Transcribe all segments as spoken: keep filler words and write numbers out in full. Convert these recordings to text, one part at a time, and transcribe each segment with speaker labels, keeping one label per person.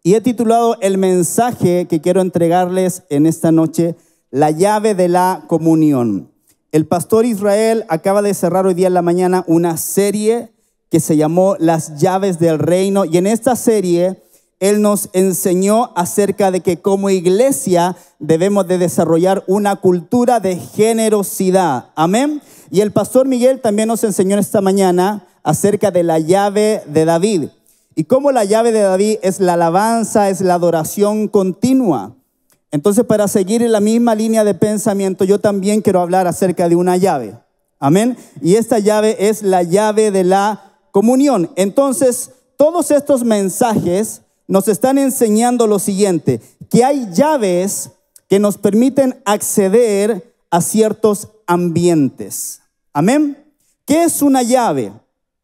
Speaker 1: Y he titulado el mensaje que quiero entregarles en esta noche, la llave de la comunión. El pastor Israel acaba de cerrar hoy día en la mañana una serie que se llamó Las llaves del reino. Y en esta serie él nos enseñó acerca de que como iglesia debemos de desarrollar una cultura de generosidad. Amén. Y el pastor Miguel también nos enseñó esta mañana acerca de la llave de David. Y cómo la llave de David es la alabanza, es la adoración continua. Entonces, para seguir en la misma línea de pensamiento, yo también quiero hablar acerca de una llave. Amén. Y esta llave es la llave de la comunión. Entonces, todos estos mensajes nos están enseñando lo siguiente, que hay llaves que nos permiten acceder a ciertos ambientes. Amén. ¿Qué es una llave?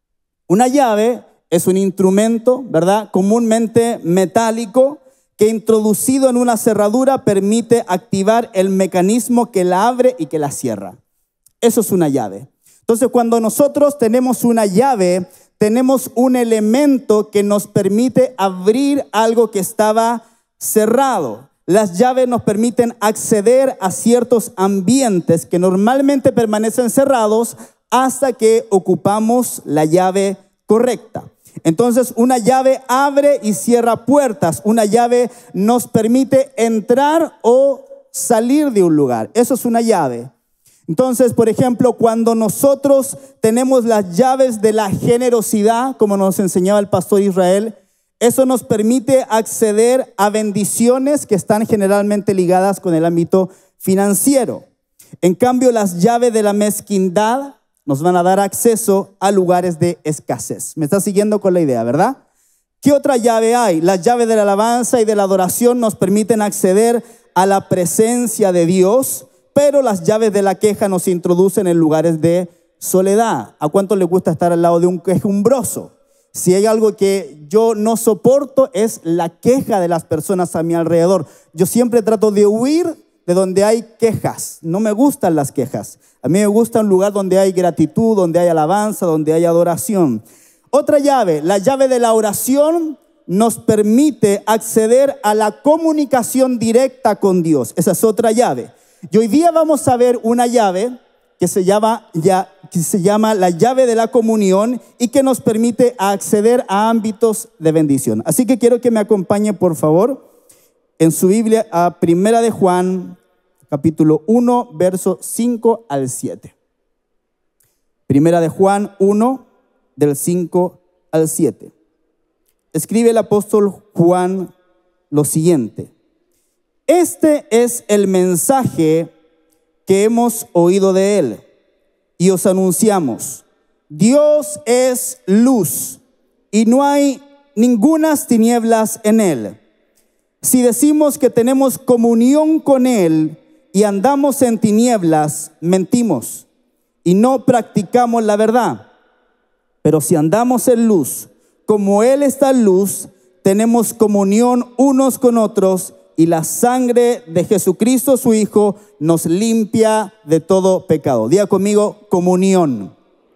Speaker 1: Una llave es un instrumento, ¿verdad?, comúnmente metálico, que introducido en una cerradura permite activar el mecanismo que la abre y que la cierra. Eso es una llave. Entonces, cuando nosotros tenemos una llave, tenemos un elemento que nos permite abrir algo que estaba cerrado. Las llaves nos permiten acceder a ciertos ambientes que normalmente permanecen cerrados hasta que ocupamos la llave correcta. Entonces, una llave abre y cierra puertas. Una llave nos permite entrar o salir de un lugar. Eso es una llave. Entonces, por ejemplo, cuando nosotros tenemos las llaves de la generosidad, como nos enseñaba el pastor Israel, eso nos permite acceder a bendiciones que están generalmente ligadas con el ámbito financiero. En cambio, las llaves de la mezquindad nos van a dar acceso a lugares de escasez. ¿Me está siguiendo con la idea, verdad? ¿Qué otra llave hay? Las llaves de la alabanza y de la adoración nos permiten acceder a la presencia de Dios, pero las llaves de la queja nos introducen en lugares de soledad. ¿A cuánto le gusta estar al lado de un quejumbroso? Si hay algo que yo no soporto es la queja de las personas a mi alrededor. Yo siempre trato de huir de donde hay quejas. No me gustan las quejas. A mí me gusta un lugar donde hay gratitud, donde hay alabanza, donde hay adoración. Otra llave, la llave de la oración, nos permite acceder a la comunicación directa con Dios. Esa es otra llave. Y hoy día vamos a ver una llave que se llama, ya, que se llama la llave de la comunión y que nos permite acceder a ámbitos de bendición. Así que quiero que me acompañe, por favor, en su Biblia a Primera de Juan, capítulo uno, versos cinco al siete. Primera de Juan uno, del cinco al siete. Escribe el apóstol Juan lo siguiente. Este es el mensaje que hemos oído de él y os anunciamos. Dios es luz y no hay ningunas tinieblas en él. Si decimos que tenemos comunión con él y andamos en tinieblas, mentimos y no practicamos la verdad. Pero si andamos en luz, como él está en luz, tenemos comunión unos con otros y la sangre de Jesucristo, su Hijo, nos limpia de todo pecado. Diga conmigo, comunión.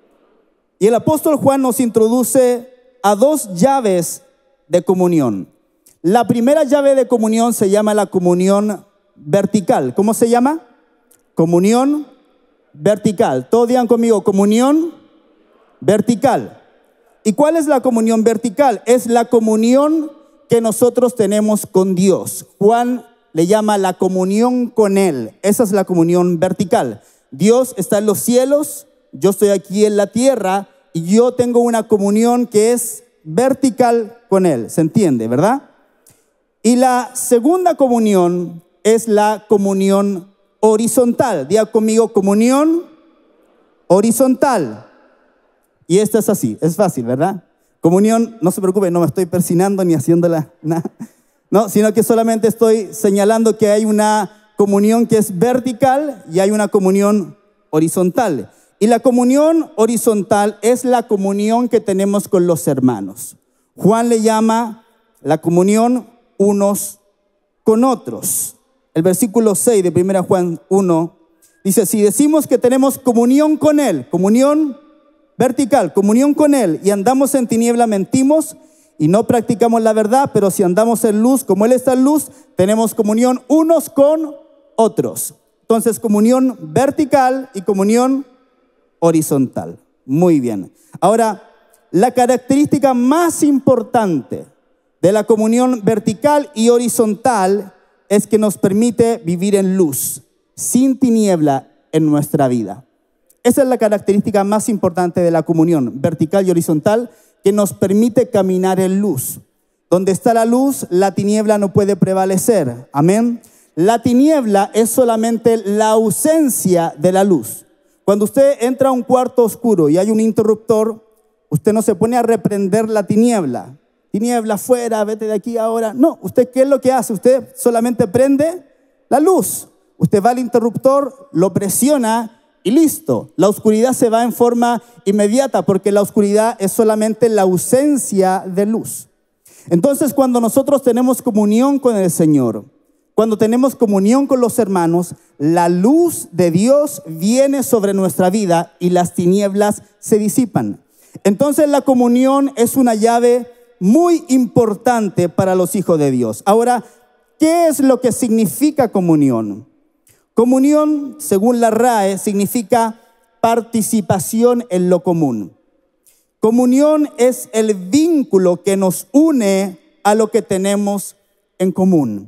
Speaker 1: Y el apóstol Juan nos introduce a dos llaves de comunión. La primera llave de comunión se llama la comunión vertical. ¿Cómo se llama? Comunión vertical. Todos digan conmigo, comunión vertical. ¿Y cuál es la comunión vertical? Es la comunión que nosotros tenemos con Dios. Juan le llama la comunión con él. Esa es la comunión vertical. Dios está en los cielos, yo estoy aquí en la tierra y yo tengo una comunión que es vertical con él. ¿Se entiende, verdad? Y la segunda comunión es la comunión horizontal. Diga conmigo, comunión horizontal. Y esta es así, es fácil, ¿verdad? Comunión, no se preocupe, no me estoy persinando ni haciéndola nada, no, sino que solamente estoy señalando que hay una comunión que es vertical y hay una comunión horizontal. Y la comunión horizontal es la comunión que tenemos con los hermanos. Juan le llama la comunión unos con otros. El versículo seis de Primera Juan uno dice, si decimos que tenemos comunión con él, comunión vertical, comunión con él, y andamos en tiniebla, mentimos y no practicamos la verdad, pero si andamos en luz, como Él está en luz, tenemos comunión unos con otros. Entonces, comunión vertical y comunión horizontal. Muy bien. Ahora, la característica más importante de la comunión vertical y horizontal es que nos permite vivir en luz, sin tiniebla en nuestra vida. Esa es la característica más importante de la comunión vertical y horizontal, que nos permite caminar en luz. Donde está la luz, la tiniebla no puede prevalecer. Amén. La tiniebla es solamente la ausencia de la luz. Cuando usted entra a un cuarto oscuro y hay un interruptor, usted no se pone a reprender la tiniebla. Tiniebla fuera, vete de aquí ahora. No, usted ¿qué es lo que hace? Usted solamente prende la luz. Usted va al interruptor, lo presiona y listo. La oscuridad se va en forma inmediata porque la oscuridad es solamente la ausencia de luz. Entonces, cuando nosotros tenemos comunión con el Señor, cuando tenemos comunión con los hermanos, la luz de Dios viene sobre nuestra vida y las tinieblas se disipan. Entonces, la comunión es una llave muy importante para los hijos de Dios. Ahora, ¿qué es lo que significa comunión? Comunión, según la R A E, significa participación en lo común. Comunión es el vínculo que nos une a lo que tenemos en común.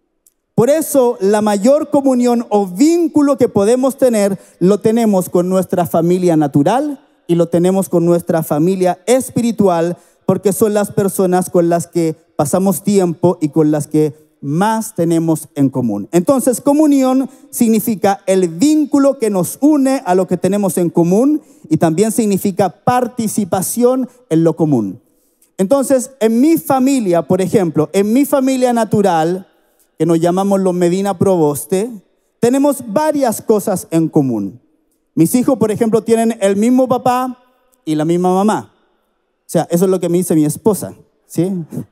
Speaker 1: Por eso, la mayor comunión o vínculo que podemos tener, lo tenemos con nuestra familia natural y lo tenemos con nuestra familia espiritual, porque son las personas con las que pasamos tiempo y con las que más tenemos en común. Entonces, comunión significa el vínculo que nos une a lo que tenemos en común y también significa participación en lo común. Entonces, en mi familia, por ejemplo, en mi familia natural, que nos llamamos los Medina Proboste, tenemos varias cosas en común. Mis hijos, por ejemplo, tienen el mismo papá y la misma mamá. O sea, eso es lo que me dice mi esposa, ¿sí?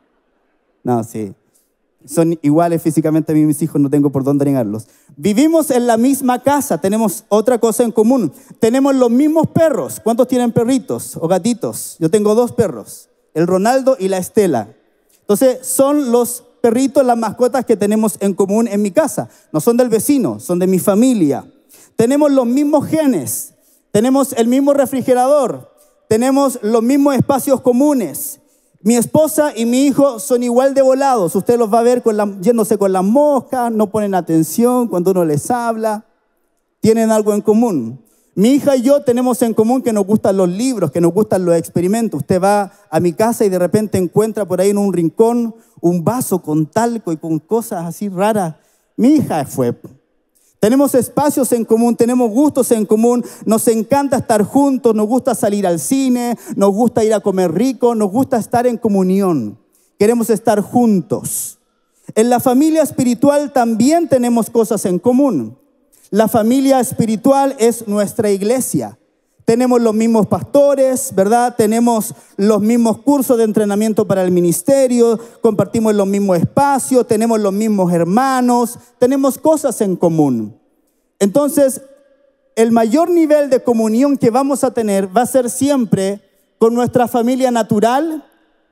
Speaker 1: No, sí. Son iguales físicamente a mí, mis hijos, no tengo por dónde negarlos. Vivimos en la misma casa, tenemos otra cosa en común. Tenemos los mismos perros. ¿Cuántos tienen perritos o gatitos? Yo tengo dos perros, el Ronaldo y la Estela. Entonces, son los perritos, las mascotas que tenemos en común en mi casa. No son del vecino, son de mi familia. Tenemos los mismos genes, tenemos el mismo refrigerador, tenemos los mismos espacios comunes. Mi esposa y mi hijo son igual de volados. Usted los va a ver con la, yéndose con las moscas, no ponen atención cuando uno les habla. Tienen algo en común. Mi hija y yo tenemos en común que nos gustan los libros, que nos gustan los experimentos. Usted va a mi casa y de repente encuentra por ahí en un rincón un vaso con talco y con cosas así raras. Mi hija fue. Tenemos espacios en común, tenemos gustos en común, nos encanta estar juntos, nos gusta salir al cine, nos gusta ir a comer rico, nos gusta estar en comunión. Queremos estar juntos. En la familia espiritual también tenemos cosas en común. La familia espiritual es nuestra iglesia. Tenemos los mismos pastores, ¿verdad? Tenemos los mismos cursos de entrenamiento para el ministerio, compartimos los mismos espacios, tenemos los mismos hermanos, tenemos cosas en común. Entonces, el mayor nivel de comunión que vamos a tener va a ser siempre con nuestra familia natural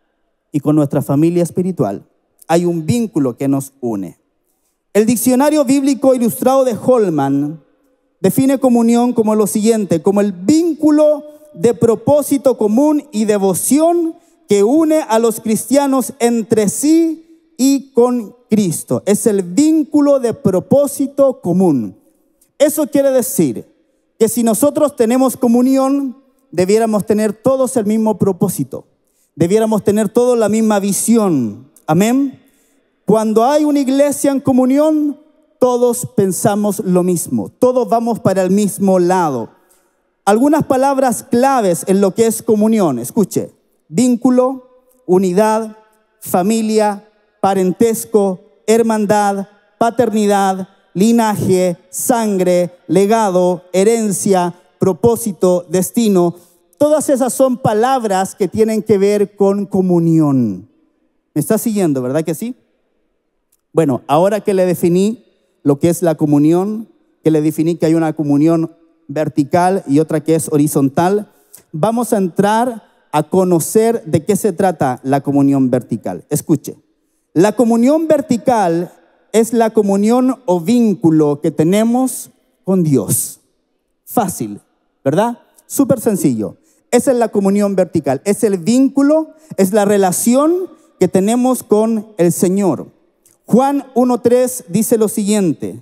Speaker 1: y con nuestra familia espiritual. Hay un vínculo que nos une. El diccionario bíblico ilustrado de Holman define comunión como lo siguiente, como el vínculo de propósito común y devoción que une a los cristianos entre sí y con Cristo. Es el vínculo de propósito común. Eso quiere decir que si nosotros tenemos comunión, debiéramos tener todos el mismo propósito. Debiéramos tener todos la misma visión. Amén. Cuando hay una iglesia en comunión, todos pensamos lo mismo, todos vamos para el mismo lado. Algunas palabras claves en lo que es comunión, escuche: vínculo, unidad, familia, parentesco, hermandad, paternidad, linaje, sangre, legado, herencia, propósito, destino. Todas esas son palabras que tienen que ver con comunión. ¿Me está siguiendo, verdad que sí? Bueno, ahora que le definí lo que es la comunión, que le definí que hay una comunión vertical y otra que es horizontal, vamos a entrar a conocer de qué se trata la comunión vertical. Escuche, la comunión vertical es la comunión o vínculo que tenemos con Dios. Fácil, ¿verdad? Súper sencillo. Esa es la comunión vertical. Es el vínculo, es la relación que tenemos con el Señor. Juan uno tres dice lo siguiente: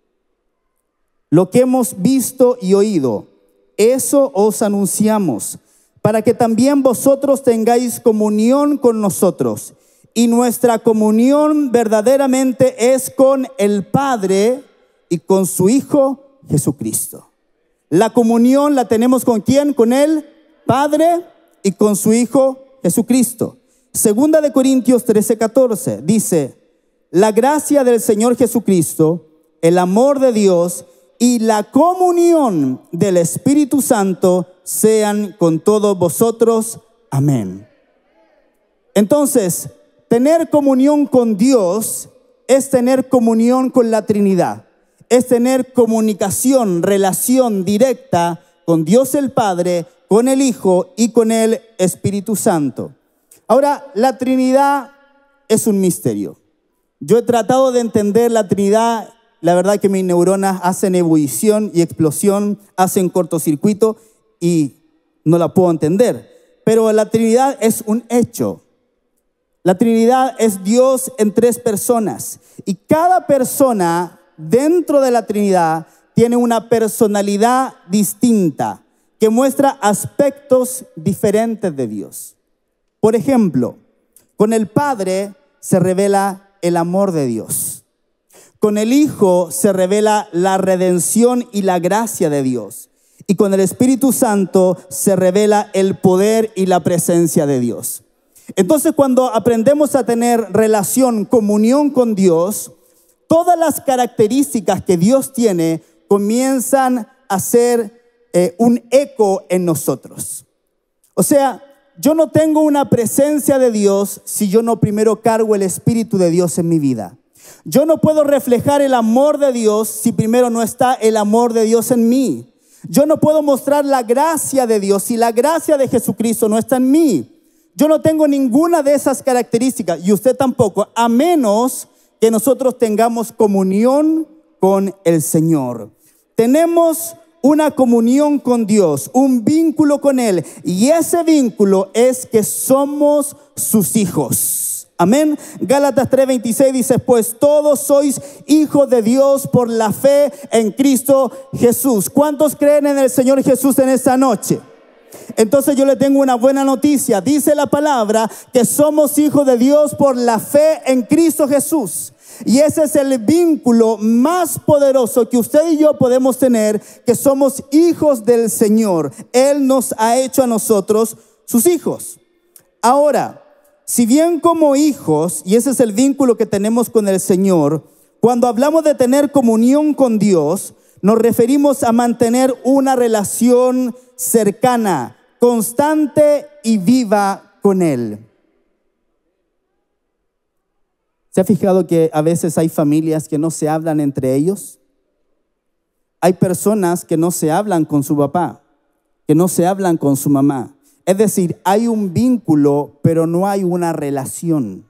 Speaker 1: lo que hemos visto y oído, eso os anunciamos, para que también vosotros tengáis comunión con nosotros. Y nuestra comunión verdaderamente es con el Padre y con su Hijo Jesucristo. La comunión la tenemos ¿con quién? Con el Padre y con su Hijo Jesucristo. Segunda de Corintios trece catorce dice: la gracia del Señor Jesucristo, el amor de Dios y la comunión del Espíritu Santo sean con todos vosotros. Amén. Entonces, tener comunión con Dios es tener comunión con la Trinidad. Es tener comunicación, relación directa con Dios el Padre, con el Hijo y con el Espíritu Santo. Ahora, la Trinidad es un misterio. Yo he tratado de entender la Trinidad. La verdad que mis neuronas hacen ebullición y explosión, hacen cortocircuito y no la puedo entender. Pero la Trinidad es un hecho. La Trinidad es Dios en tres personas. Y cada persona dentro de la Trinidad tiene una personalidad distinta que muestra aspectos diferentes de Dios. Por ejemplo, con el Padre se revela el amor de Dios. Con el Hijo se revela la redención y la gracia de Dios. Y con el Espíritu Santo se revela el poder y la presencia de Dios. Entonces, cuando aprendemos a tener relación, comunión con Dios, todas las características que Dios tiene comienzan a ser eh, un eco en nosotros. O sea, yo no tengo una presencia de Dios si yo no primero cargo el Espíritu de Dios en mi vida. Yo no puedo reflejar el amor de Dios si primero no está el amor de Dios en mí. Yo no puedo mostrar la gracia de Dios si la gracia de Jesucristo no está en mí. Yo no tengo ninguna de esas características y usted tampoco, a menos que nosotros tengamos comunión con el Señor. Tenemos una comunión con Dios, un vínculo con Él, y ese vínculo es que somos sus hijos. Amén. Gálatas tres veintiséis dice: pues todos sois hijos de Dios por la fe en Cristo Jesús. ¿Cuántos creen en el Señor Jesús en esta noche? Entonces yo le tengo una buena noticia. Dice la palabra que somos hijos de Dios por la fe en Cristo Jesús. Y ese es el vínculo más poderoso que usted y yo podemos tener, que somos hijos del Señor. Él nos ha hecho a nosotros sus hijos. Ahora, si bien como hijos, y ese es el vínculo que tenemos con el Señor, cuando hablamos de tener comunión con Dios, nos referimos a mantener una relación cercana, constante y viva con Él. ¿Se ha fijado que a veces hay familias que no se hablan entre ellos? Hay personas que no se hablan con su papá, que no se hablan con su mamá. Es decir, hay un vínculo, pero no hay una relación.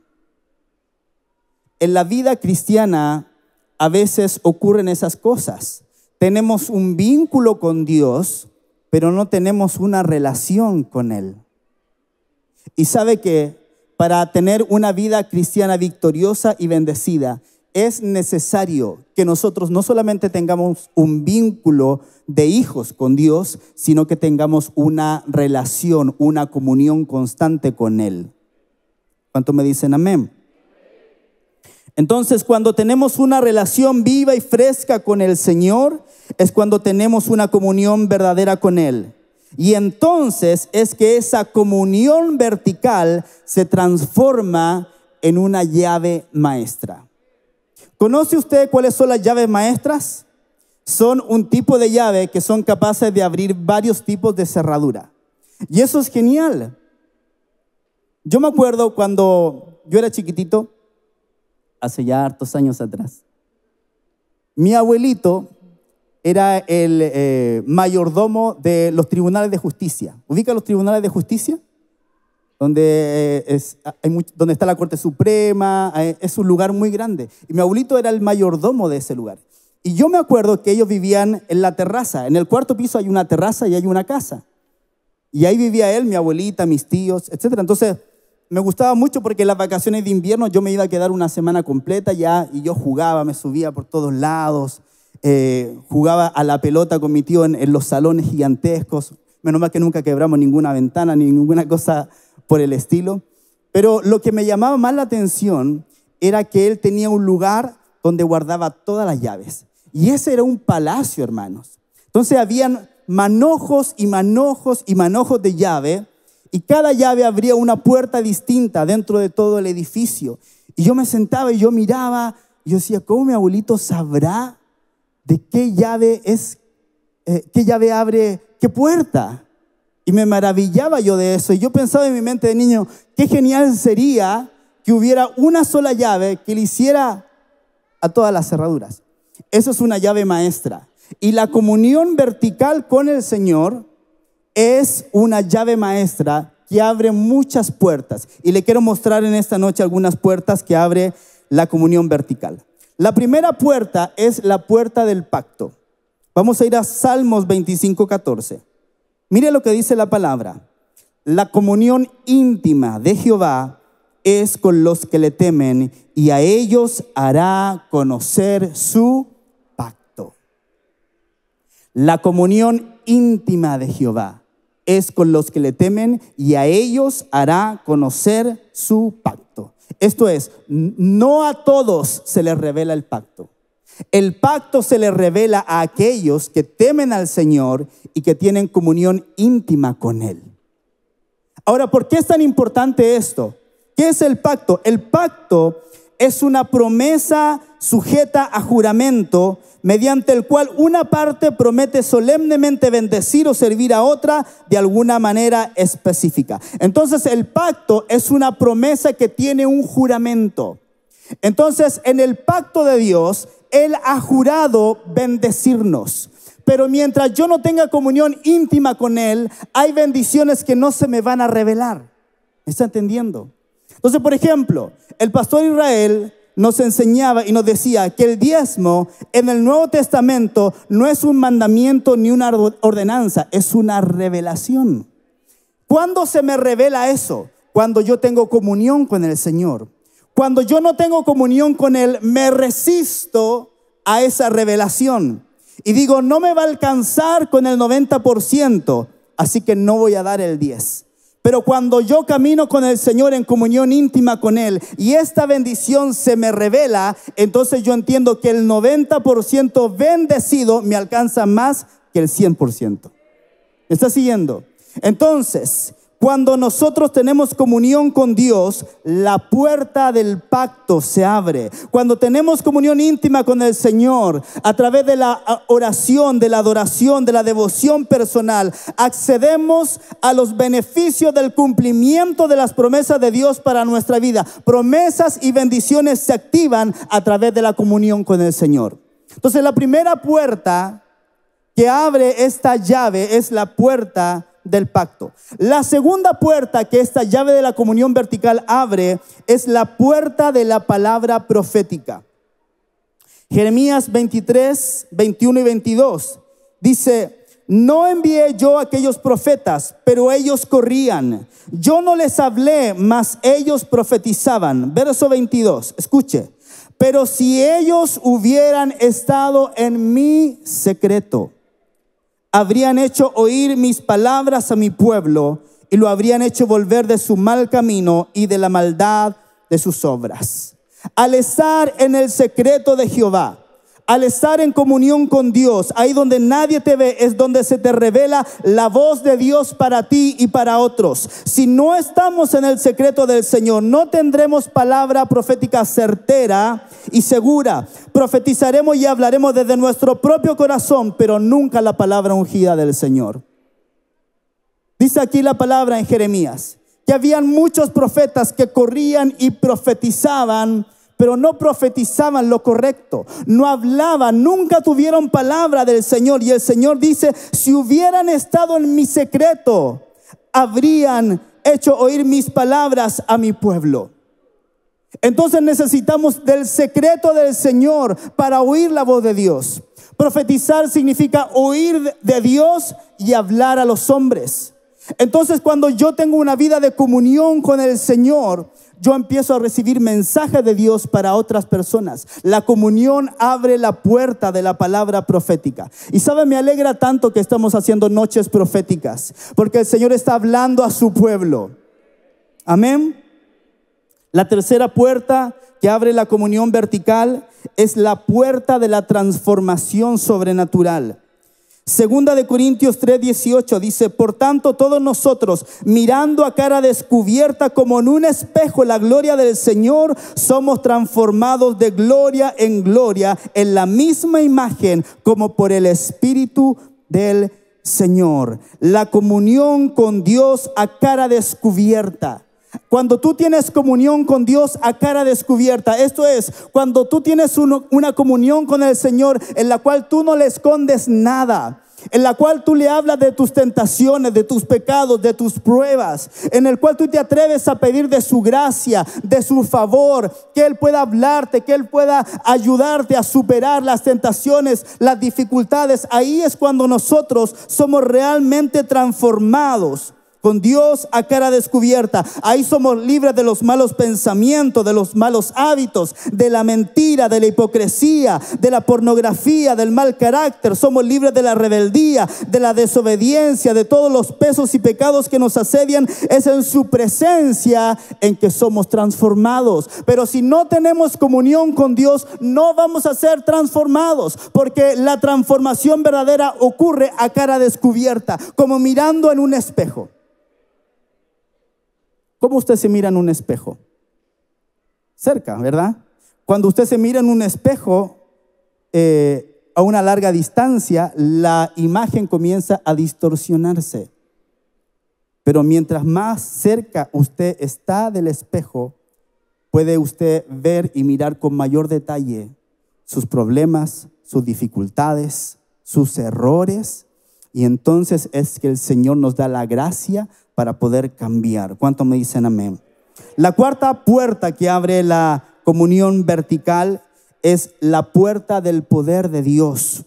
Speaker 1: En la vida cristiana a veces ocurren esas cosas. Tenemos un vínculo con Dios, pero no tenemos una relación con Él. Y sabe que para tener una vida cristiana victoriosa y bendecida, es necesario que nosotros no solamente tengamos un vínculo de hijos con Dios, sino que tengamos una relación, una comunión constante con Él. ¿Cuánto me dicen amén? Entonces, cuando tenemos una relación viva y fresca con el Señor, es cuando tenemos una comunión verdadera con Él. Y entonces es que esa comunión vertical se transforma en una llave maestra. ¿Conoce usted cuáles son las llaves maestras? Son un tipo de llave que son capaces de abrir varios tipos de cerradura. Y eso es genial. Yo me acuerdo cuando yo era chiquitito, hace ya hartos años atrás, mi abuelito era el eh, mayordomo de los tribunales de justicia. ¿Ubica los tribunales de justicia? donde, es, hay mucho, donde está la Corte Suprema, es un lugar muy grande. Y mi abuelito era el mayordomo de ese lugar. Y yo me acuerdo que ellos vivían en la terraza. En el cuarto piso hay una terraza y hay una casa. Y ahí vivía él, mi abuelita, mis tíos, etcétera. Entonces, me gustaba mucho porque en las vacaciones de invierno yo me iba a quedar una semana completa ya y yo jugaba, me subía por todos lados, eh, jugaba a la pelota con mi tío en, en los salones gigantescos. Menos mal que nunca quebramos ninguna ventana ni ninguna cosa por el estilo. Pero lo que me llamaba más la atención era que él tenía un lugar donde guardaba todas las llaves. Y ese era un palacio, hermanos. Entonces habían manojos y manojos y manojos de llave, y cada llave abría una puerta distinta dentro de todo el edificio. Y yo me sentaba y yo miraba, y yo decía, ¿cómo mi abuelito sabrá de qué llave es, eh, qué llave abre qué puerta? Y me maravillaba yo de eso. Y yo pensaba en mi mente de niño, qué genial sería que hubiera una sola llave que le hiciera a todas las cerraduras. Eso es una llave maestra. Y la comunión vertical con el Señor es una llave maestra que abre muchas puertas. Y le quiero mostrar en esta noche algunas puertas que abre la comunión vertical. La primera puerta es la puerta del pacto. Vamos a ir a Salmos veinticinco, catorce. Mire lo que dice la palabra. La comunión íntima de Jehová es con los que le temen, y a ellos hará conocer su pacto. La comunión íntima de Jehová es con los que le temen, y a ellos hará conocer su pacto. Esto es, no a todos se les revela el pacto. El pacto se le revela a aquellos que temen al Señor y que tienen comunión íntima con Él. Ahora, ¿por qué es tan importante esto? ¿Qué es el pacto? El pacto es una promesa sujeta a juramento, mediante el cual una parte promete solemnemente bendecir o servir a otra de alguna manera específica. Entonces, el pacto es una promesa que tiene un juramento. Entonces, en el pacto de Dios, Él ha jurado bendecirnos. Pero mientras yo no tenga comunión íntima con Él, hay bendiciones que no se me van a revelar. ¿Me está entendiendo? Entonces, por ejemplo, el pastor Israel nos enseñaba y nos decía que el diezmo en el Nuevo Testamento no es un mandamiento ni una ordenanza, es una revelación. ¿Cuándo se me revela eso? Cuando yo tengo comunión con el Señor. Cuando yo no tengo comunión con Él, me resisto a esa revelación. Y digo, no me va a alcanzar con el noventa por ciento, así que no voy a dar el diez. Pero cuando yo camino con el Señor en comunión íntima con Él y esta bendición se me revela, entonces yo entiendo que el noventa por ciento bendecido me alcanza más que el cien por ciento. ¿Me está siguiendo? Entonces, cuando nosotros tenemos comunión con Dios, la puerta del pacto se abre. Cuando tenemos comunión íntima con el Señor, a través de la oración, de la adoración, de la devoción personal, accedemos a los beneficios del cumplimiento de las promesas de Dios para nuestra vida. Promesas y bendiciones se activan a través de la comunión con el Señor. Entonces, la primera puerta que abre esta llave es la puerta del pacto. La segunda puerta que esta llave de la comunión vertical abre es la puerta de la palabra profética. Jeremías veintitrés, veintiuno y veintidós dice: no envié yo a aquellos profetas, pero ellos corrían. Yo no les hablé, mas ellos profetizaban. Verso veintidós, escuche. Pero si ellos hubieran estado en mi secreto, habrían hecho oír mis palabras a mi pueblo y lo habrían hecho volver de su mal camino y de la maldad de sus obras. Al estar en el secreto de Jehová, al estar en comunión con Dios, ahí donde nadie te ve, es donde se te revela la voz de Dios para ti y para otros. Si no estamos en el secreto del Señor, no tendremos palabra profética certera y segura. Profetizaremos y hablaremos desde nuestro propio corazón, pero nunca la palabra ungida del Señor. Dice aquí la palabra en Jeremías que habían muchos profetas que corrían y profetizaban, pero no profetizaban lo correcto, no hablaban, nunca tuvieron palabra del Señor. Y el Señor dice: si hubieran estado en mi secreto, habrían hecho oír mis palabras a mi pueblo. Entonces necesitamos del secreto del Señor para oír la voz de Dios. Profetizar significa oír de Dios y hablar a los hombres. Entonces, cuando yo tengo una vida de comunión con el Señor, yo empiezo a recibir mensajes de Dios para otras personas. La comunión abre la puerta de la palabra profética. Y sabe, me alegra tanto que estamos haciendo noches proféticas, porque el Señor está hablando a su pueblo. Amén. La tercera puerta que abre la comunión vertical es la puerta de la transformación sobrenatural. Segunda de Corintios tres dieciocho dice: por tanto, todos nosotros, mirando a cara descubierta como en un espejo la gloria del Señor, somos transformados de gloria en gloria en la misma imagen como por el Espíritu del Señor. La comunión con Dios a cara descubierta. Cuando tú tienes comunión con Dios a cara descubierta, esto es, cuando tú tienes uno, una comunión con el Señor en la cual tú no le escondes nada, en la cual tú le hablas de tus tentaciones, de tus pecados, de tus pruebas, en el cual tú te atreves a pedir de su gracia, de su favor, que Él pueda hablarte, que Él pueda ayudarte a superar las tentaciones, las dificultades. Ahí es cuando nosotros somos realmente transformados. Con Dios a cara descubierta. Ahí somos libres de los malos pensamientos, de los malos hábitos, de la mentira, de la hipocresía, de la pornografía, del mal carácter. Somos libres de la rebeldía, de la desobediencia, de todos los pesos y pecados que nos asedian. Es en su presencia en que somos transformados. Pero si no tenemos comunión con Dios, no vamos a ser transformados, porque la transformación verdadera ocurre a cara descubierta, como mirando en un espejo. ¿Cómo usted se mira en un espejo? Cerca, ¿verdad? Cuando usted se mira en un espejo eh, a una larga distancia, la imagen comienza a distorsionarse. Pero mientras más cerca usted está del espejo, puede usted ver y mirar con mayor detalle sus problemas, sus dificultades, sus errores. Y entonces es que el Señor nos da la gracia para poder cambiar. ¿Cuánto me dicen amén? La cuarta puerta que abre la comunión vertical es la puerta del poder de Dios.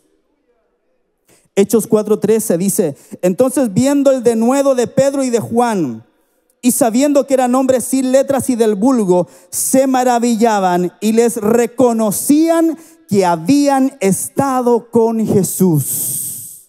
Speaker 1: Hechos cuatro trece dice: entonces, viendo el denuedo de Pedro y de Juan, y sabiendo que eran hombres sin letras y del vulgo, se maravillaban y les reconocían que habían estado con Jesús.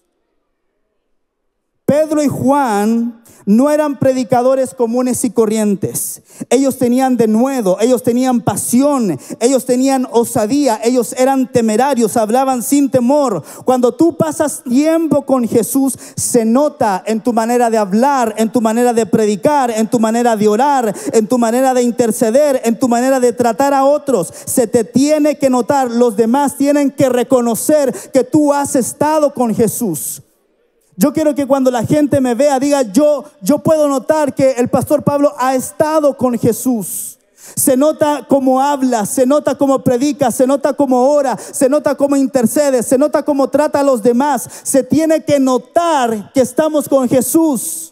Speaker 1: Pedro y Juan no eran predicadores comunes y corrientes. Ellos tenían denuedo, ellos tenían pasión, ellos tenían osadía, ellos eran temerarios, hablaban sin temor. Cuando tú pasas tiempo con Jesús, se nota en tu manera de hablar, en tu manera de predicar, en tu manera de orar, en tu manera de interceder, en tu manera de tratar a otros. Se te tiene que notar, los demás tienen que reconocer que tú has estado con Jesús. Yo quiero que cuando la gente me vea diga: yo, yo puedo notar que el pastor Pablo ha estado con Jesús. Se nota cómo habla, se nota cómo predica, se nota cómo ora, se nota cómo intercede, se nota cómo trata a los demás. Se tiene que notar que estamos con Jesús.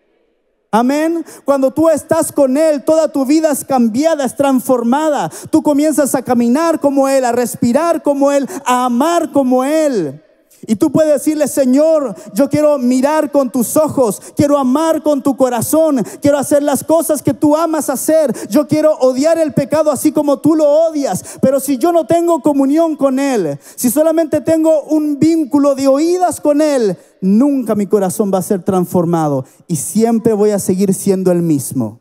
Speaker 1: Amén. Cuando tú estás con Él, toda tu vida es cambiada, es transformada. Tú comienzas a caminar como Él, a respirar como Él, a amar como Él. Y tú puedes decirle: Señor, yo quiero mirar con tus ojos, quiero amar con tu corazón, quiero hacer las cosas que tú amas hacer. Yo quiero odiar el pecado así como tú lo odias. Pero si yo no tengo comunión con Él, si solamente tengo un vínculo de oídas con Él, nunca mi corazón va a ser transformado y siempre voy a seguir siendo el mismo.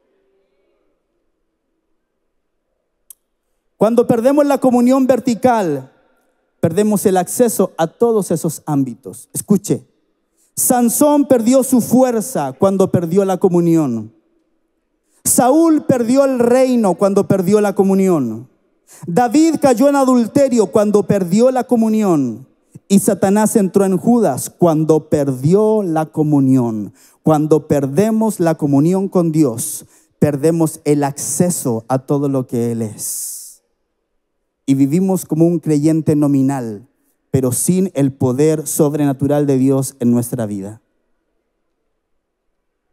Speaker 1: Cuando perdemos la comunión vertical, perdemos el acceso a todos esos ámbitos. Escuche, Sansón perdió su fuerza cuando perdió la comunión. Saúl perdió el reino cuando perdió la comunión. David cayó en adulterio cuando perdió la comunión. Y Satanás entró en Judas cuando perdió la comunión. Cuando perdemos la comunión con Dios, perdemos el acceso a todo lo que Él es. Y vivimos como un creyente nominal, pero sin el poder sobrenatural de Dios en nuestra vida.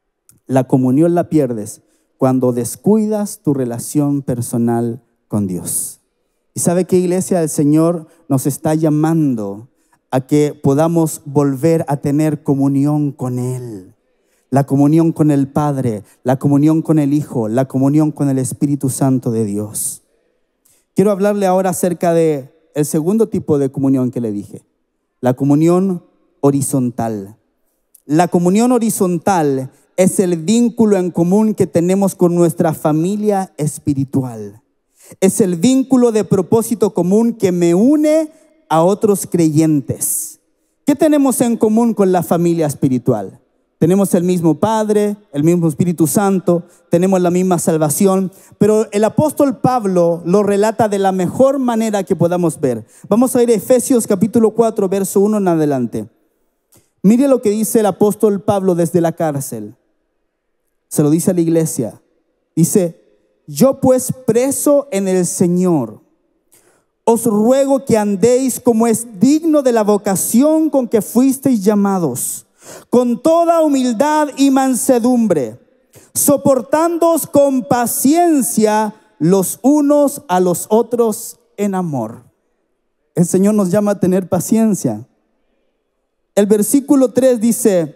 Speaker 1: La comunión la pierdes cuando descuidas tu relación personal con Dios. ¿Y sabe qué, iglesia? El Señor nos está llamando a que podamos volver a tener comunión con Él. La comunión con el Padre, la comunión con el Hijo, la comunión con el Espíritu Santo de Dios. Quiero hablarle ahora acerca de el segundo tipo de comunión que le dije. La comunión horizontal. La comunión horizontal es el vínculo en común que tenemos con nuestra familia espiritual. Es el vínculo de propósito común que me une a otros creyentes. ¿Qué tenemos en común con la familia espiritual? Tenemos el mismo Padre, el mismo Espíritu Santo, tenemos la misma salvación, pero el apóstol Pablo lo relata de la mejor manera que podamos ver. Vamos a ir a Efesios capítulo cuatro, verso uno en adelante. Mire lo que dice el apóstol Pablo desde la cárcel. Se lo dice a la iglesia. Dice: yo pues preso en el Señor, os ruego que andéis como es digno de la vocación con que fuisteis llamados, con toda humildad y mansedumbre, soportándoos con paciencia los unos a los otros en amor. El Señor nos llama a tener paciencia. El versículo tres dice: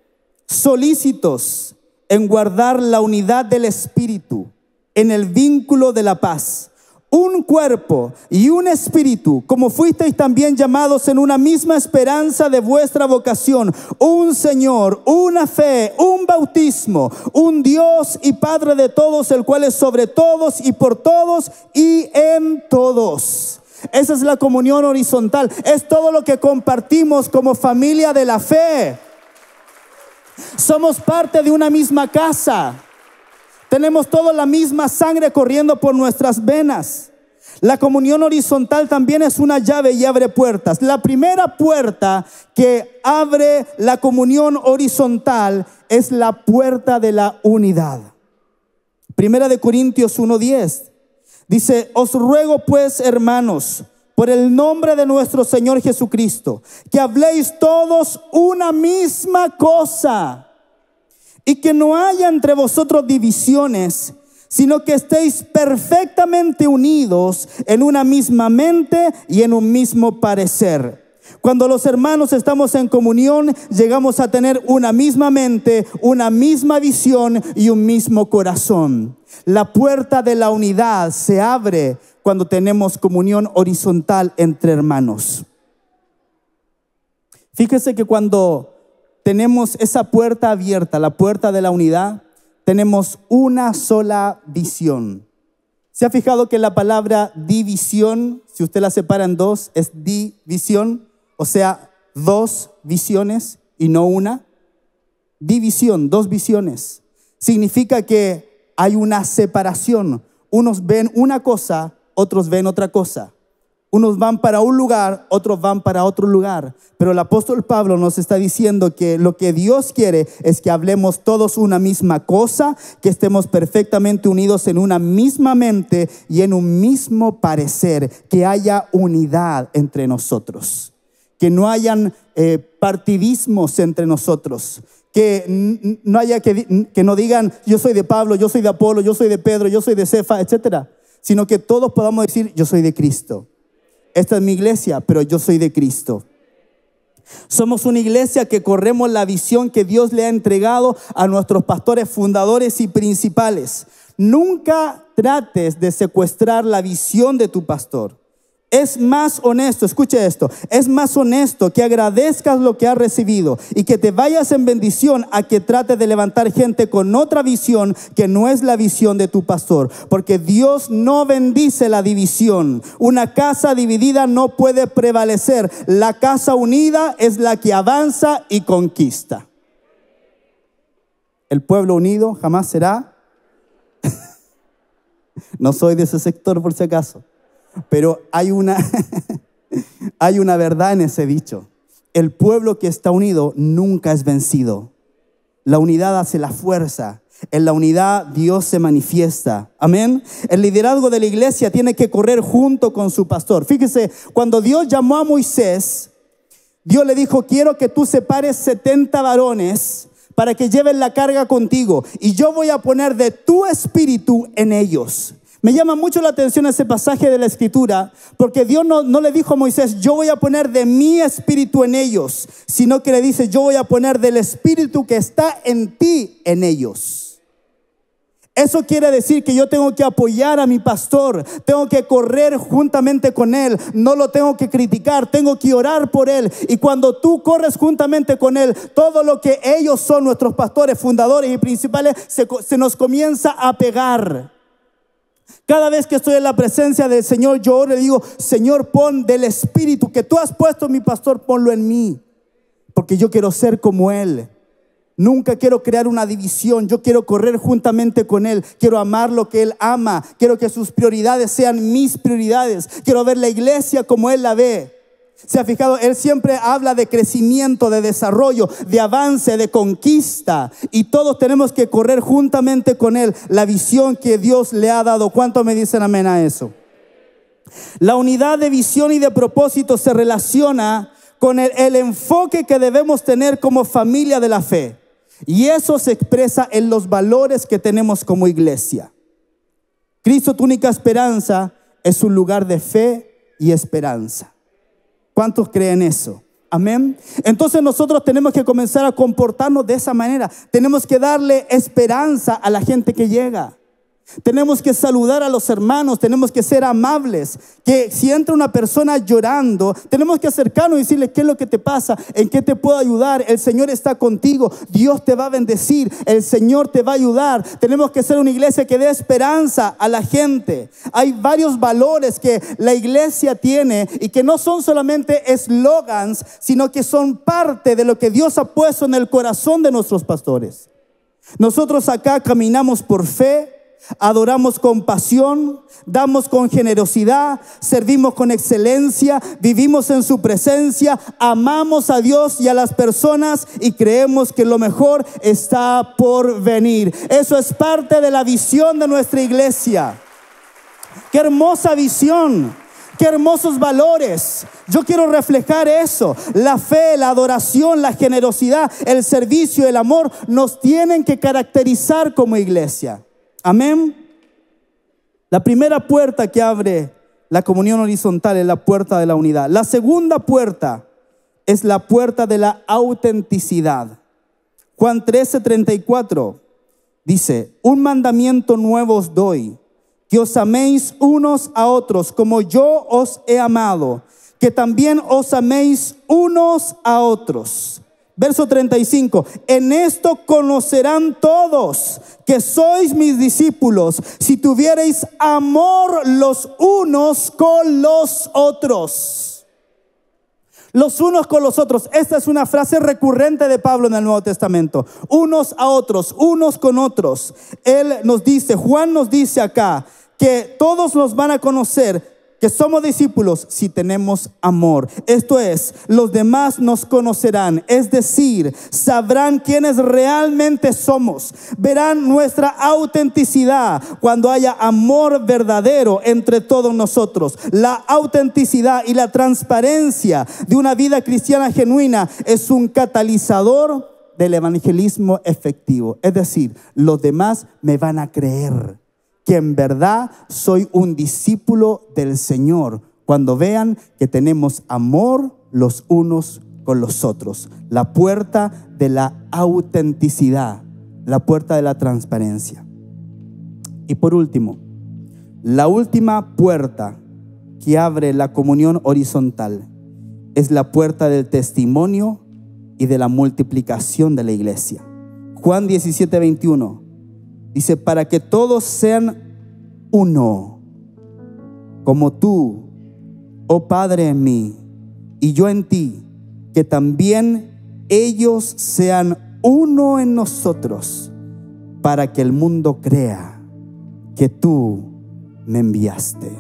Speaker 1: solícitos en guardar la unidad del Espíritu, en el vínculo de la paz. Un cuerpo y un espíritu, como fuisteis también llamados en una misma esperanza de vuestra vocación. Un Señor, una fe, un bautismo, un Dios y Padre de todos, el cual es sobre todos y por todos y en todos. Esa es la comunión horizontal. Es todo lo que compartimos como familia de la fe. Somos parte de una misma casa. Tenemos toda la misma sangre corriendo por nuestras venas. La comunión horizontal también es una llave y abre puertas. La primera puerta que abre la comunión horizontal es la puerta de la unidad. Primera de Corintios uno diez dice: os ruego pues, hermanos, por el nombre de nuestro Señor Jesucristo, que habléis todos una misma cosa, y que no haya entre vosotros divisiones, sino que estéis perfectamente unidos en una misma mente y en un mismo parecer. Cuando los hermanos estamos en comunión, llegamos a tener una misma mente, una misma visión y un mismo corazón. La puerta de la unidad se abre cuando tenemos comunión horizontal entre hermanos. Fíjese que cuando tenemos esa puerta abierta, la puerta de la unidad, tenemos una sola visión. ¿Se ha fijado que la palabra división, si usted la separa en dos, es división? O sea, dos visiones y no una. División, dos visiones. Significa que hay una separación. Unos ven una cosa, otros ven otra cosa. Unos van para un lugar, otros van para otro lugar. Pero el apóstol Pablo nos está diciendo que lo que Dios quiere es que hablemos todos una misma cosa, que estemos perfectamente unidos en una misma mente y en un mismo parecer, que haya unidad entre nosotros, que no hayan eh, partidismos entre nosotros, que no haya que, que no digan yo soy de Pablo, yo soy de Apolo, yo soy de Pedro, yo soy de Cefa, etcétera, sino que todos podamos decir yo soy de Cristo. Esta es mi iglesia, pero yo soy de Cristo. Somos una iglesia que corremos la visión que Dios le ha entregado a nuestros pastores fundadores y principales. Nunca trates de secuestrar la visión de tu pastor. Es más honesto, escuche esto, es más honesto que agradezcas lo que has recibido y que te vayas en bendición a que trates de levantar gente con otra visión que no es la visión de tu pastor. Porque Dios no bendice la división. Una casa dividida no puede prevalecer. La casa unida es la que avanza y conquista. El pueblo unido jamás será. No soy de ese sector por si acaso. Pero hay una, hay una verdad en ese dicho. El pueblo que está unido nunca es vencido. La unidad hace la fuerza. En la unidad Dios se manifiesta. Amén. El liderazgo de la iglesia tiene que correr junto con su pastor. Fíjese, cuando Dios llamó a Moisés, Dios le dijo: quiero que tú separes setenta varones para que lleven la carga contigo, y yo voy a poner de tu espíritu en ellos. Me llama mucho la atención ese pasaje de la Escritura, porque Dios no, no le dijo a Moisés, yo voy a poner de mi espíritu en ellos, sino que le dice, yo voy a poner del espíritu que está en ti en ellos. Eso quiere decir que yo tengo que apoyar a mi pastor, tengo que correr juntamente con él, no lo tengo que criticar, tengo que orar por él. Y cuando tú corres juntamente con él, todo lo que ellos son, nuestros pastores, fundadores y principales, se, se nos comienza a pegar. Cada vez que estoy en la presencia del Señor, yo oro y le digo, Señor, pon del espíritu que tú has puesto en mi pastor, ponlo en mí, porque yo quiero ser como él. Nunca quiero crear una división, yo quiero correr juntamente con él, quiero amar lo que él ama, quiero que sus prioridades sean mis prioridades, quiero ver la iglesia como él la ve. ¿Se ha fijado? Él siempre habla de crecimiento, de desarrollo, de avance, de conquista, y todos tenemos que correr juntamente con él la visión que Dios le ha dado. ¿Cuántos me dicen amén a eso? La unidad de visión y de propósito se relaciona con el, el enfoque que debemos tener como familia de la fe. Y eso se expresa en los valores que tenemos como iglesia. Cristo, tu única esperanza, es un lugar de fe y esperanza. ¿Cuántos creen eso? Amén. Entonces nosotros tenemos que comenzar a comportarnos de esa manera. Tenemos que darle esperanza a la gente que llega. Tenemos que saludar a los hermanos, tenemos que ser amables. Que si entra una persona llorando, tenemos que acercarnos y decirle, ¿qué es lo que te pasa? ¿En qué te puedo ayudar? El Señor está contigo, Dios te va a bendecir, el Señor te va a ayudar. Tenemos que ser una iglesia que dé esperanza a la gente. Hay varios valores que la iglesia tiene y que no son solamente eslogans, sino que son parte de lo que Dios ha puesto en el corazón de nuestros pastores. Nosotros acá caminamos por fe, adoramos con pasión, damos con generosidad, servimos con excelencia, vivimos en su presencia, amamos a Dios y a las personas y creemos que lo mejor está por venir. Eso es parte de la visión de nuestra iglesia. ¡Qué hermosa visión! ¡Qué hermosos valores! Yo quiero reflejar eso. La fe, la adoración, la generosidad, el servicio, el amor nos tienen que caracterizar como iglesia. Amén. La primera puerta que abre la comunión horizontal es la puerta de la unidad. La segunda puerta es la puerta de la autenticidad. Juan trece, treinta y cuatro dice, un mandamiento nuevo os doy, que os améis unos a otros como yo os he amado, que también os améis unos a otros. Verso treinta y cinco, en esto conocerán todos que sois mis discípulos, si tuviereis amor los unos con los otros. Los unos con los otros. Esta es una frase recurrente de Pablo en el Nuevo Testamento. Unos a otros, unos con otros. Él nos dice, Juan nos dice acá, que todos nos van a conocer que somos discípulos si tenemos amor. Esto es, los demás nos conocerán, es decir, sabrán quiénes realmente somos. Verán nuestra autenticidad cuando haya amor verdadero entre todos nosotros. La autenticidad y la transparencia de una vida cristiana genuina es un catalizador del evangelismo efectivo. Es decir, los demás me van a creer que en verdad soy un discípulo del Señor cuando vean que tenemos amor los unos con los otros. La puerta de la autenticidad, la puerta de la transparencia. Y por último, la última puerta que abre la comunión horizontal es la puerta del testimonio y de la multiplicación de la iglesia. Juan diecisiete, veintiuno dice, para que todos sean uno, como tú, oh Padre, en mí y yo en ti, que también ellos sean uno en nosotros, para que el mundo crea que tú me enviaste.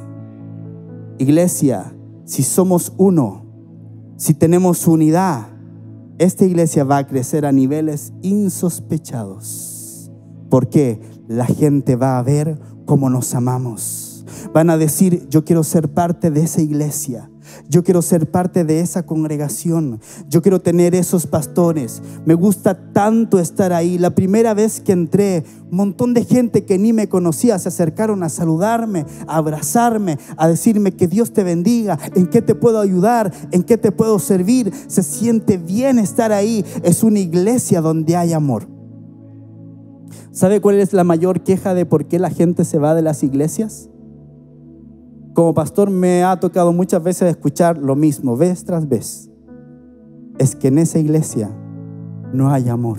Speaker 1: Iglesia, si somos uno, si tenemos unidad, esta iglesia va a crecer a niveles insospechados. Porque la gente va a ver cómo nos amamos. Van a decir, yo quiero ser parte de esa iglesia. Yo quiero ser parte de esa congregación. Yo quiero tener esos pastores. Me gusta tanto estar ahí. La primera vez que entré, un montón de gente que ni me conocía se acercaron a saludarme, a abrazarme, a decirme que Dios te bendiga, en qué te puedo ayudar, en qué te puedo servir. Se siente bien estar ahí. Es una iglesia donde hay amor. ¿Sabe cuál es la mayor queja de por qué la gente se va de las iglesias? Como pastor me ha tocado muchas veces escuchar lo mismo, vez tras vez. Es que en esa iglesia no hay amor.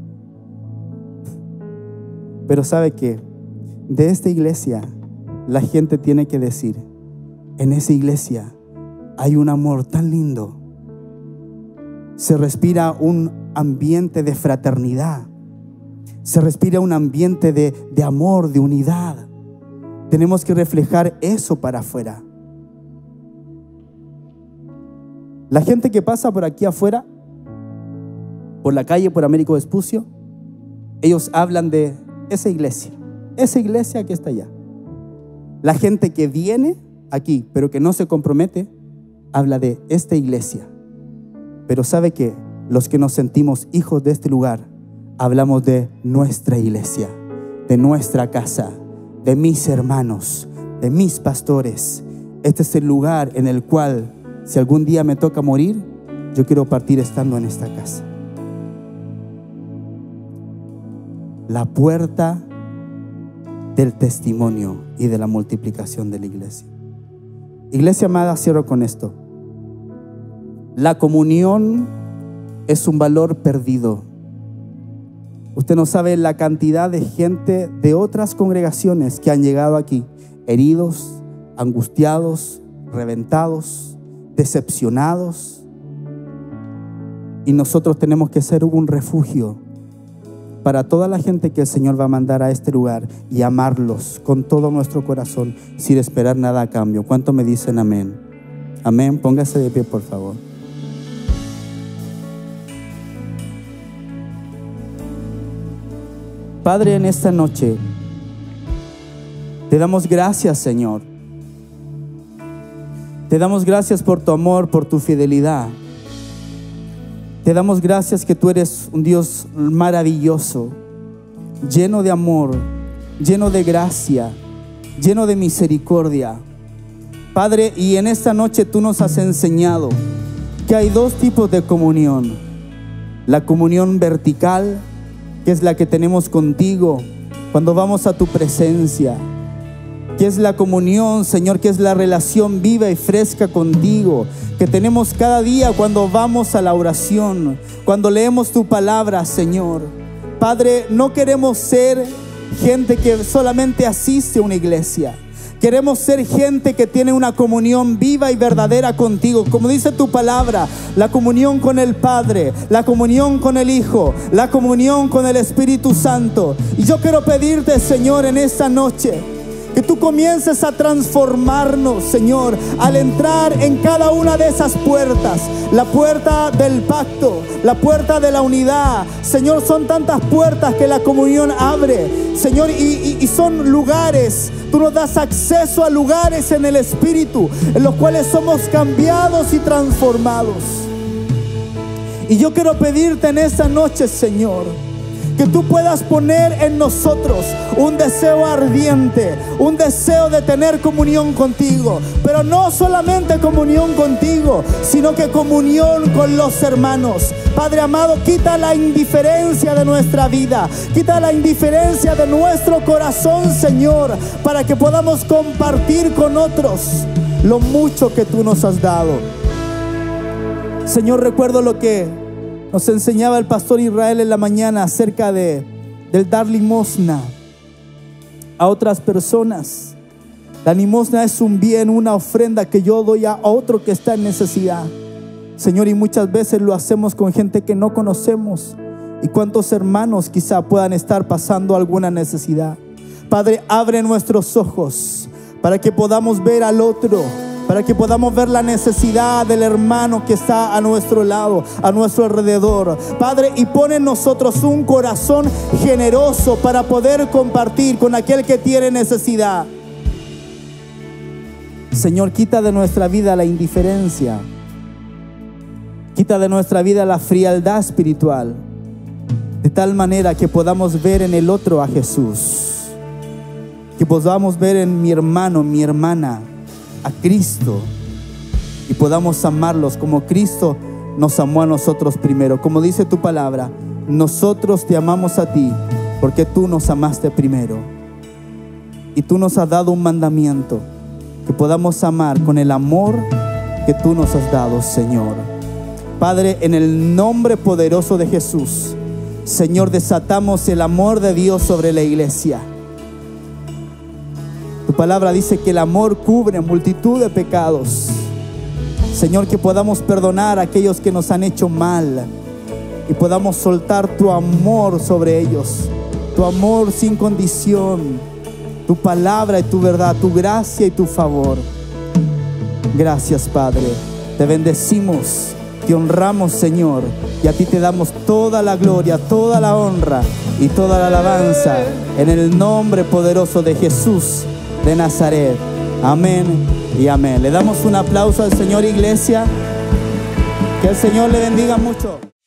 Speaker 1: Pero ¿sabe qué? De esta iglesia la gente tiene que decir, en esa iglesia hay un amor tan lindo. Se respira un ambiente de fraternidad. Se respira un ambiente de, de amor, de unidad. Tenemos que reflejar eso para afuera. La gente que pasa por aquí afuera, por la calle, por Américo Vespucio, ellos hablan de esa iglesia, esa iglesia que está allá. La gente que viene aquí, pero que no se compromete, habla de esta iglesia. Pero ¿sabe qué? Los que nos sentimos hijos de este lugar, hablamos de nuestra iglesia, de nuestra casa, de mis hermanos, de mis pastores. Este es el lugar en el cual, si algún día me toca morir, yo quiero partir estando en esta casa. La puerta del testimonio y de la multiplicación de la iglesia. Iglesia amada, cierro con esto. La comunión es un valor perdido. Usted no sabe la cantidad de gente de otras congregaciones que han llegado aquí, heridos, angustiados, reventados, decepcionados. Y nosotros tenemos que ser un refugio para toda la gente que el Señor va a mandar a este lugar y amarlos con todo nuestro corazón sin esperar nada a cambio. ¿Cuánto me dicen amén? Amén. Póngase de pie, por favor. Padre, en esta noche te damos gracias, Señor. Te damos gracias por tu amor, por tu fidelidad. Te damos gracias que tú eres un Dios maravilloso, lleno de amor, lleno de gracia, lleno de misericordia. Padre, y en esta noche tú nos has enseñado que hay dos tipos de comunión. La comunión vertical, que es la que tenemos contigo cuando vamos a tu presencia, que es la comunión, Señor, que es la relación viva y fresca contigo, que tenemos cada día cuando vamos a la oración, cuando leemos tu palabra, Señor. Padre, no queremos ser gente que solamente asiste a una iglesia. Queremos ser gente que tiene una comunión viva y verdadera contigo. Como dice tu palabra, la comunión con el Padre, la comunión con el Hijo, la comunión con el Espíritu Santo. Y yo quiero pedirte, Señor, en esta noche, que tú comiences a transformarnos, Señor, al entrar en cada una de esas puertas. La puerta del pacto, la puerta de la unidad. Señor, son tantas puertas que la comunión abre, Señor, y, y, y son lugares. Tú nos das acceso a lugares en el Espíritu, en los cuales somos cambiados y transformados. Y yo quiero pedirte en esta noche, Señor, que tú puedas poner en nosotros un deseo ardiente, un deseo de tener comunión contigo, pero no solamente comunión contigo, sino que comunión con los hermanos. Padre amado, quita la indiferencia de nuestra vida, quita la indiferencia de nuestro corazón, Señor, para que podamos compartir con otros lo mucho que tú nos has dado. Señor, recuerdo lo que nos enseñaba el pastor Israel en la mañana acerca de, del dar limosna a otras personas. La limosna es un bien, una ofrenda que yo doy a otro que está en necesidad. Señor, y muchas veces lo hacemos con gente que no conocemos. ¿Y cuántos hermanos quizá puedan estar pasando alguna necesidad? Padre, abre nuestros ojos para que podamos ver al otro, para que podamos ver la necesidad del hermano que está a nuestro lado, a nuestro alrededor. Padre, y pone en nosotros un corazón generoso para poder compartir con aquel que tiene necesidad. Señor, quita de nuestra vida la indiferencia. Quita de nuestra vida la frialdad espiritual, de tal manera que podamos ver en el otro a Jesús, que podamos ver en mi hermano, mi hermana, a Cristo, y podamos amarlos como Cristo nos amó a nosotros primero. Como dice tu palabra, nosotros te amamos a ti porque tú nos amaste primero. Y tú nos has dado un mandamiento, que podamos amar con el amor que tú nos has dado, Señor. Padre, en el nombre poderoso de Jesús, Señor, desatamos el amor de Dios sobre la iglesia. Tu palabra dice que el amor cubre multitud de pecados. Señor, que podamos perdonar a aquellos que nos han hecho mal y podamos soltar tu amor sobre ellos, tu amor sin condición, tu palabra y tu verdad, tu gracia y tu favor. Gracias, Padre. Te bendecimos, te honramos, Señor, y a ti te damos toda la gloria, toda la honra y toda la alabanza en el nombre poderoso de Jesús de Nazaret. Amén y amén. Le damos un aplauso al Señor, iglesia. Que el Señor le bendiga mucho.